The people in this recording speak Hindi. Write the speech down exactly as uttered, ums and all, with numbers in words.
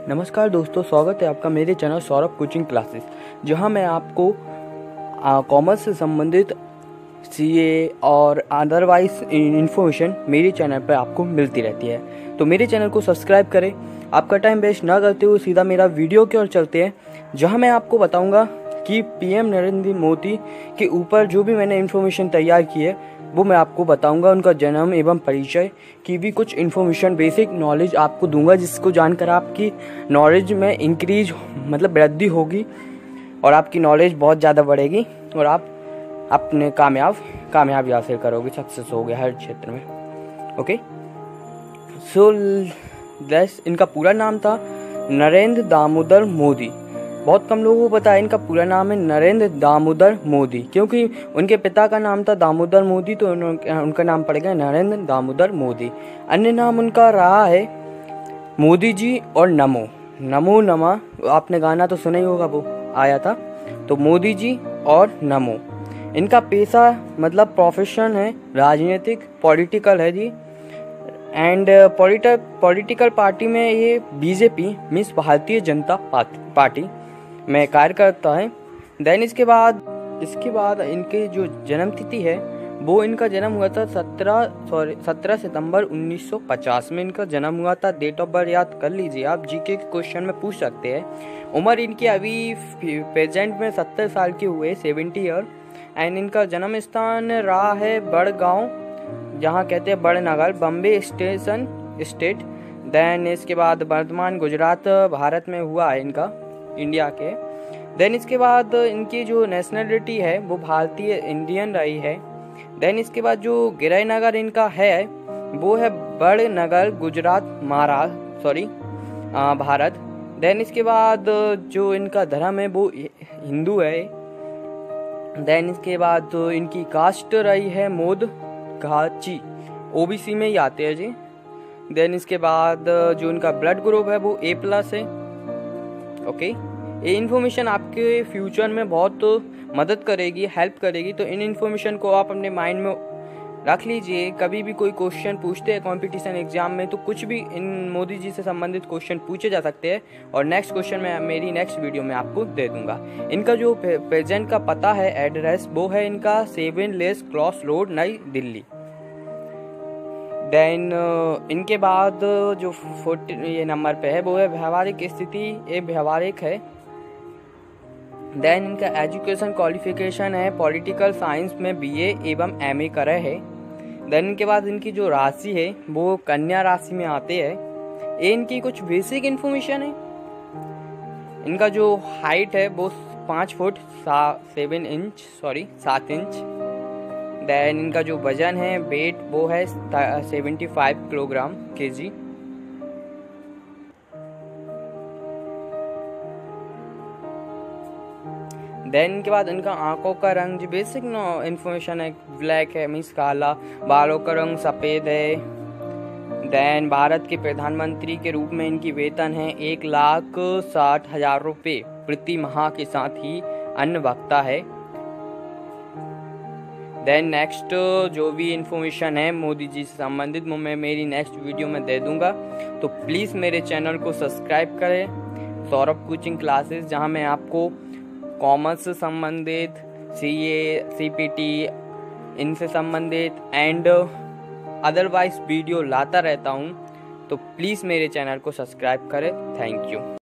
नमस्कार दोस्तों, स्वागत है आपका मेरे चैनल सौरभ कोचिंग क्लासेस, जहां मैं आपको कॉमर्स से संबंधित सीए और अदरवाइज इन्फॉर्मेशन मेरे चैनल पर आपको मिलती रहती है। तो मेरे चैनल को सब्सक्राइब करें। आपका टाइम वेस्ट ना करते हुए सीधा मेरा वीडियो की ओर चलते हैं, जहां मैं आपको बताऊंगा कि पीएम नरेंद्र मोदी के ऊपर जो भी मैंने इन्फॉर्मेशन तैयार की है वो मैं आपको बताऊंगा। उनका जन्म एवं परिचय की भी कुछ इन्फॉर्मेशन, बेसिक नॉलेज आपको दूंगा, जिसको जानकर आपकी नॉलेज में इंक्रीज मतलब वृद्धि होगी और आपकी नॉलेज बहुत ज़्यादा बढ़ेगी और आप अपने कामयाब कामयाबी हासिल करोगे, सक्सेस होगे हर क्षेत्र में। ओके, सो दैट्स इनका पूरा नाम था नरेंद्र दामोदर मोदी। बहुत कम लोगों को पता है इनका पूरा नाम है नरेंद्र दामोदर मोदी, क्योंकि उनके पिता का नाम था दामोदर मोदी, तो उनका नाम पड़ गया नरेंद्र दामोदर मोदी। अन्य नाम उनका रहा है मोदी जी और नमो नमो नमा। आपने गाना तो सुना ही होगा, वो आया था, तो मोदी जी और नमो। इनका पेशा मतलब प्रोफेशन है राजनीतिक, पॉलिटिकल है जी, एंड पॉलिटिकल पार्टी में ये BJP means Bharatiya Janata party में कार्य करता है। देन इसके बाद इसके बाद इनके जो जन्म तिथि है वो इनका जन्म हुआ था सत्रह सॉरी सत्रह सितंबर उन्नीस सौ पचास में इनका जन्म हुआ था। डेट ऑफ बर्थ याद कर लीजिए आप, जीके के क्वेश्चन में पूछ सकते हैं। उम्र इनकी अभी प्रेजेंट में सत्तर साल के हुए, सेवेंटी ईयर। एंड इनका जन्म स्थान रहा है बड़गांव, जहाँ कहते हैं Badnagar, Bombay station state. Then इसके बाद वर्तमान गुजरात भारत में हुआ है इनका, इंडिया के। देन इसके बाद इनकी जो नेशनलिटी है वो भारतीय इंडियन रही है। देन इसके बाद जो गिरनगर इनका है वो है बड़नगर, गुजरात, महाराष्ट्र सॉरी भारत। देन इसके बाद जो इनका धर्म है वो हिंदू है। देन इसके बाद जो इनकी कास्ट रही है मोद घाची, ओबीसी में ही आते हैं जी। देन इसके बाद जो इनका ब्लड ग्रुप है वो ए प्लस है। ओके, ये इन्फॉर्मेशन आपके फ्यूचर में बहुत मदद करेगी, हेल्प करेगी, तो इन इन्फॉर्मेशन को आप अपने माइंड में रख लीजिए। कभी भी कोई क्वेश्चन पूछते हैं कंपटीशन एग्जाम में तो कुछ भी इन मोदी जी से संबंधित क्वेश्चन पूछे जा सकते हैं, और नेक्स्ट क्वेश्चन मैं मेरी नेक्स्ट वीडियो में आपको दे दूंगा। इनका जो प्रेजेंट का पता है, एड्रेस, वो है इनका सेवन लेस क्रॉस रोड, नई दिल्ली। देन इनके बाद जो फोर्टी ये नंबर पे है वो है व्यवहारिक स्थिति, ये व्यवहारिक है। देन इनका एजुकेशन क्वालिफिकेशन है पॉलिटिकल साइंस में बीए एवं एमए करे है। देन इनके बाद इनकी जो राशि है वो कन्या राशि में आते हैं। ये इनकी कुछ बेसिक इन्फॉर्मेशन है। इनका जो हाइट है वो पाँच फुट सेवन इंच सॉरी सात इंच। देन इनका जो वजन है, वेट, वो है सेवेंटी फाइव किलोग्राम के जी। देन इनके बाद इनका आंखों का रंग जो बेसिक नो इन्फॉर्मेशन है, ब्लैक है मीन्स काला। बालों का रंग सफ़ेद है। देन भारत के प्रधानमंत्री के रूप में इनकी वेतन है एक लाख साठ हजार रुपये प्रति माह के साथ ही अन्य भत्ता है। देन नेक्स्ट जो भी इन्फॉर्मेशन है मोदी जी से संबंधित वो मैं मेरी नेक्स्ट वीडियो में दे दूंगा, तो प्लीज़ मेरे चैनल को सब्सक्राइब करें सौरभ कोचिंग क्लासेस, जहां मैं आपको कॉमर्स से संबंधित, सीए, सीपीटी इनसे संबंधित एंड अदरवाइज वीडियो लाता रहता हूं। तो प्लीज़ मेरे चैनल को सब्सक्राइब करें। Thank you.